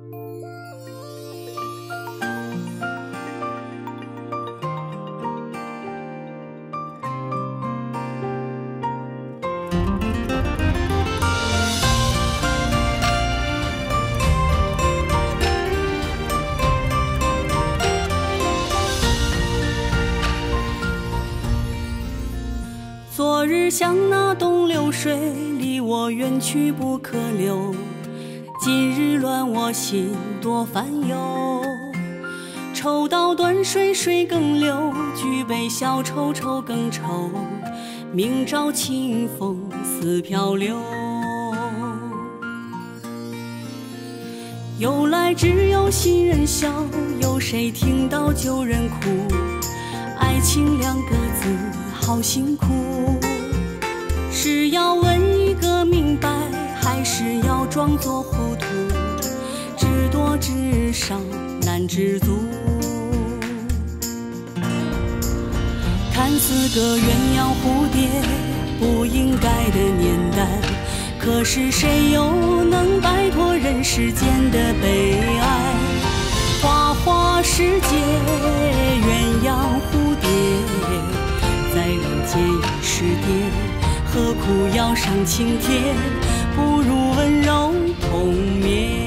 昨日像那东流水，离我远去不可留。今日乱我心，多烦忧。抽刀断水，水更流；举杯消愁，愁更愁。明朝清风似漂流。由来只有新人笑，有谁听到旧人哭？爱情两个字，好辛苦。是要问一个明白，还是要装作糊涂？知多知少，难知足。看似个鸳鸯蝴蝶，不应该的年代，可是谁又能摆脱人世间的悲哀？花花世界，鸳鸯蝴蝶，在人间已是蝶。何苦要上青天？不如温柔同眠。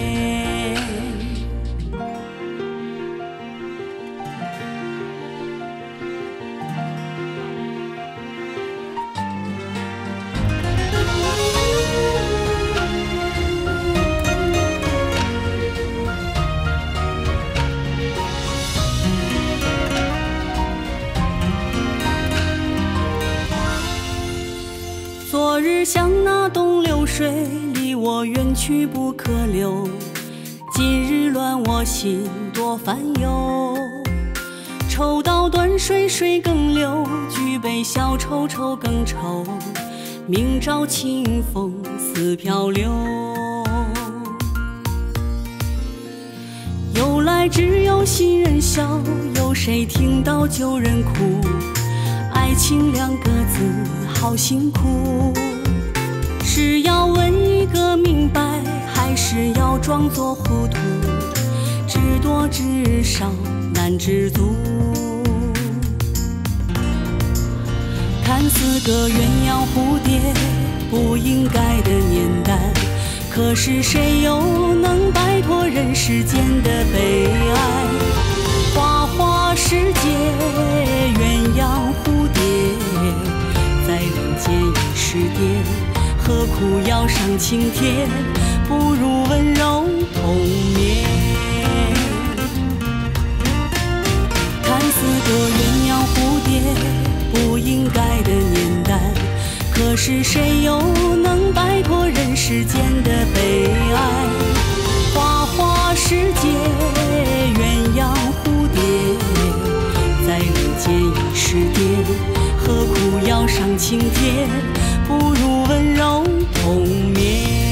昨日像那东流水，离我远去不可留。今日乱我心，多烦忧。抽刀断水，水更流；举杯消愁，愁更愁。明朝清风似漂流。由来只有新人笑，有谁听到旧人哭？爱情两个字，好辛苦。是要问一个明白，还是要装作糊涂？知多知少，难知足。看似个鸳鸯蝴蝶，不应该的年代，可是谁又能摆脱人世间的悲哀？花花世界，鸳鸯蝴蝶，在人间已是蝶。何苦要上青天？不如温柔同眠。看似个鸳鸯蝴蝶，不应该的年代，可是谁又能摆脱人世间的悲哀？花花世界，鸳鸯蝴蝶，在人间已是蝶。何苦要上青天？不如温柔同眠。